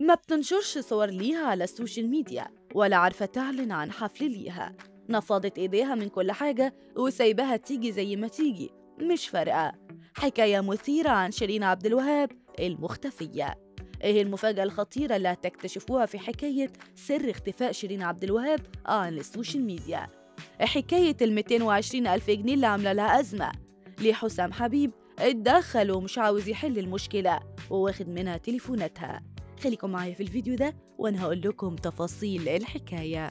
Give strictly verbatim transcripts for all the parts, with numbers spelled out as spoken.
ما بتنشرش صور ليها على السوشيال ميديا ولا عارفة تعلن عن حفل ليها. نفضت إيديها من كل حاجة وسايباها تيجي زي ما تيجي، مش فارقة. حكاية مثيرة عن شيرين عبد الوهاب المختفية. إيه المفاجأة الخطيرة اللي هتكتشفوها في حكاية سر اختفاء شيرين عبد الوهاب عن السوشيال ميديا؟ حكاية ال مئتين وعشرين ألف جنيه اللي عاملة لها أزمة. ليه حسام حبيب اتدخل ومش عاوز يحل المشكلة وواخد منها تليفوناتها؟ خليكم معايا في الفيديو ده وأنا هقول لكم تفاصيل الحكاية.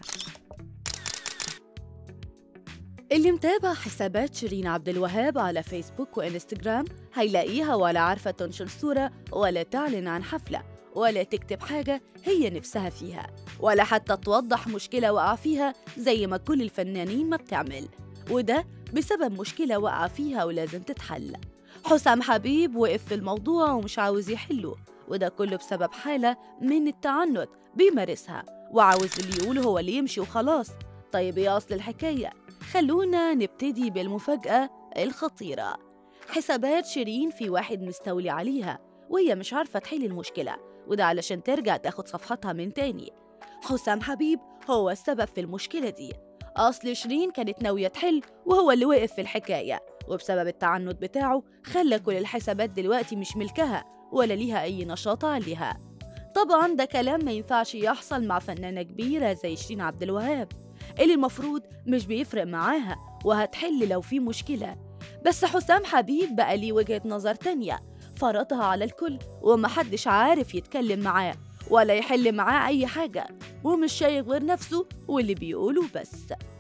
اللي متابع حسابات شيرين عبد الوهاب على فيسبوك وإنستجرام هيلاقيها ولا عارفة تنشر صورة ولا تعلن عن حفلة ولا تكتب حاجة هي نفسها فيها، ولا حتى توضح مشكلة وقع فيها زي ما كل الفنانين ما بتعمل، وده بسبب مشكلة وقع فيها ولازم تتحل. حسام حبيب وقف في الموضوع ومش عاوز يحله، وده كله بسبب حالة من التعنت بيمارسها وعاوز اللي يقوله هو اللي يمشي وخلاص. طيب ايه أصل الحكاية؟ خلونا نبتدي بالمفاجأة الخطيرة. حسابات شيرين في واحد مستولي عليها وهي مش عارفة تحل المشكلة، وده علشان ترجع تاخد صفحتها من تاني. حسام حبيب هو السبب في المشكلة دي. أصل شيرين كانت ناوية تحل وهو اللي وقف في الحكاية، وبسبب التعنت بتاعه خلى كل الحسابات دلوقتي مش ملكها ولا ليها أي نشاط عليها. طبعا ده كلام ما ينفعش يحصل مع فنانة كبيرة زي شيرين عبد الوهاب اللي المفروض مش بيفرق معاها وهتحل لو في مشكلة. بس حسام حبيب بقى ليه وجهة نظر تانية فرضها على الكل ومحدش عارف يتكلم معاه ولا يحل معاه أي حاجة، ومش شايف غير نفسه واللي بيقوله بس.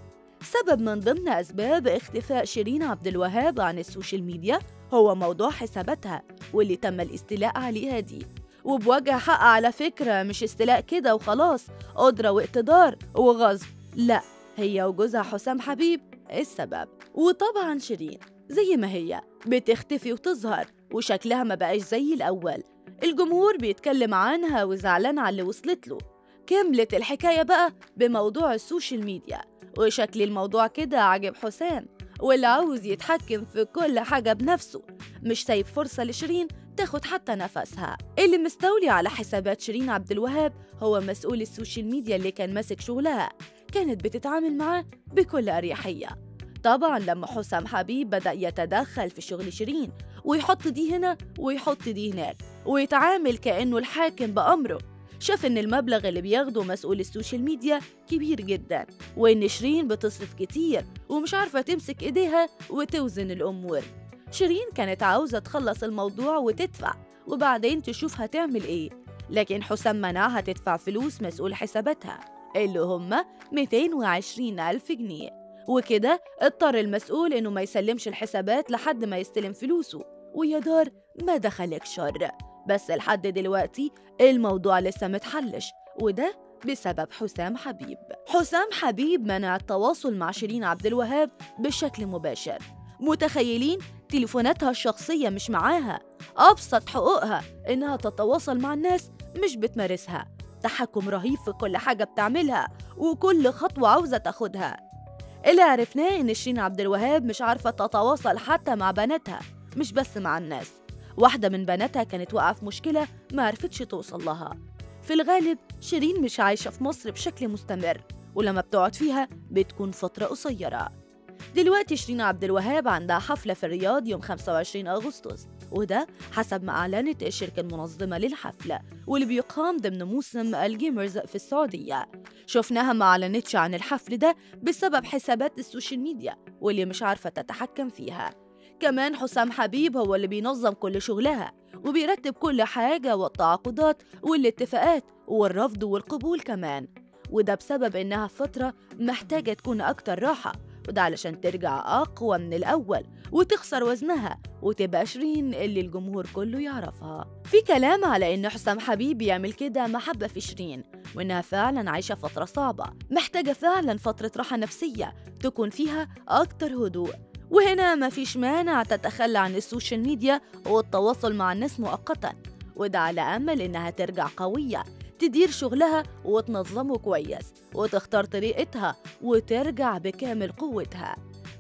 سبب من ضمن أسباب اختفاء شيرين عبد الوهاب عن السوشيال ميديا هو موضوع حساباتها واللي تم الاستيلاء عليها دي، وبوجه حق على فكرة، مش استيلاء كده وخلاص قدرة واقتدار وغصب، لا، هي وجوزها حسام حبيب السبب. وطبعا شيرين زي ما هي بتختفي وتظهر وشكلها ما بقاش زي الأول، الجمهور بيتكلم عنها وزعلان على اللي وصلت له. كملت الحكاية بقى بموضوع السوشيال ميديا، وشكل الموضوع كده عجب حسام واللي عاوز يتحكم في كل حاجة بنفسه، مش سايب فرصة لشيرين تاخد حتى نفسها. اللي مستولي على حسابات شيرين عبد الوهاب هو مسؤول السوشيال ميديا اللي كان ماسك شغلها، كانت بتتعامل معاه بكل أريحية. طبعا لما حسام حبيب بدأ يتدخل في شغل شيرين ويحط دي هنا ويحط دي هناك ويتعامل كأنه الحاكم بأمره، شاف إن المبلغ اللي بياخده مسؤول السوشيال ميديا كبير جدا، وإن شيرين بتصرف كتير ومش عارفة تمسك إيديها وتوزن الأمور. شيرين كانت عاوزة تخلص الموضوع وتدفع وبعدين تشوف هتعمل إيه، لكن حسام منعها تدفع فلوس مسؤول حساباتها اللي هم مئتين وعشرين ألف جنيه، وكده اضطر المسؤول إنه ما يسلمش الحسابات لحد ما يستلم فلوسه، ويا دار ما دخلك شر. بس لحد دلوقتي الموضوع لسه متحلش، وده بسبب حسام حبيب. حسام حبيب منع التواصل مع شيرين عبد الوهاب بشكل مباشر. متخيلين؟ تليفوناتها الشخصية مش معاها، أبسط حقوقها إنها تتواصل مع الناس مش بتمارسها، تحكم رهيب في كل حاجة بتعملها وكل خطوة عاوزة تاخدها. اللي عرفناه إن شيرين عبد الوهاب مش عارفة تتواصل حتى مع بناتها، مش بس مع الناس. واحدة من بناتها كانت واقعة في مشكلة ما عرفتش توصل لها. في الغالب شيرين مش عايشة في مصر بشكل مستمر، ولما بتقعد فيها بتكون فترة قصيرة. دلوقتي شيرين عبد الوهاب عندها حفلة في الرياض يوم خمسة وعشرين أغسطس، وده حسب ما أعلنت الشركة المنظمة للحفلة واللي بيقام ضمن موسم الجيمرز في السعودية. شفناها ما أعلنتش عن الحفل ده بسبب حسابات السوشيال ميديا واللي مش عارفة تتحكم فيها. كمان حسام حبيب هو اللي بينظم كل شغلها وبيرتب كل حاجة والتعاقدات والاتفاقات والرفض والقبول كمان، وده بسبب إنها في فترة محتاجة تكون أكتر راحة، وده علشان ترجع أقوى من الأول وتخسر وزنها وتبقى شيرين اللي الجمهور كله يعرفها. في كلام على إن حسام حبيب يعمل كده محبة في شيرين، وإنها فعلا عايشة فترة صعبة محتاجة فعلا فترة راحة نفسية تكون فيها أكتر هدوء، وهنا مفيش مانع تتخلى عن السوشيال ميديا والتواصل مع الناس مؤقتا، وده على أمل إنها ترجع قوية تدير شغلها وتنظمه كويس وتختار طريقتها وترجع بكامل قوتها.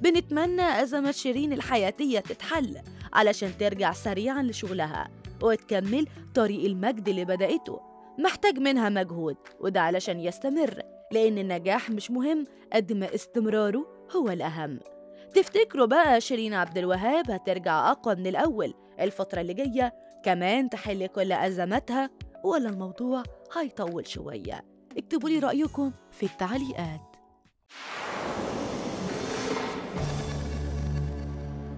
بنتمنى أزمة شيرين الحياتية تتحل علشان ترجع سريعا لشغلها وتكمل طريق المجد اللي بدأته. محتاج منها مجهود، وده علشان يستمر، لأن النجاح مش مهم قد ما استمراره هو الأهم. تفتكروا بقى شيرين عبد الوهاب هترجع أقوى من الأول الفترة اللي جاية كمان تحل كل أزماتها، ولا الموضوع هيطول شوية؟ اكتبوا لي رأيكم في التعليقات.